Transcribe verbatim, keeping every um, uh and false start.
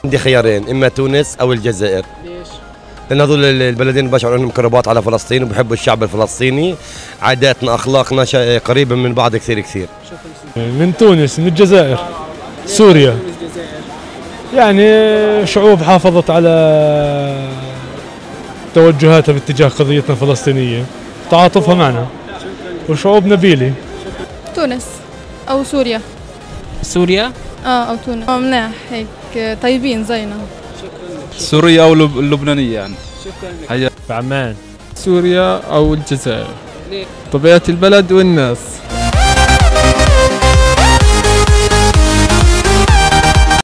عندي خيارين، اما تونس او الجزائر. ليش؟ لان هذول البلدين بشعر انهم قربات على فلسطين وبحبوا الشعب الفلسطيني، عاداتنا اخلاقنا قريبه من بعض كثير كثير. من تونس، من الجزائر، سوريا. يعني شعوب حافظت على توجهاتها باتجاه قضيتنا الفلسطينية، تعاطفها معنا، وشعوب نبيلة. تونس أو سوريا. سوريا؟ اه أو تونس. اه مناح هيك طيبين زينا. سوريا أو اللبنانية يعني. شكرا لك. في عمان. سوريا أو الجزائر. ليه؟ طبيعة البلد والناس.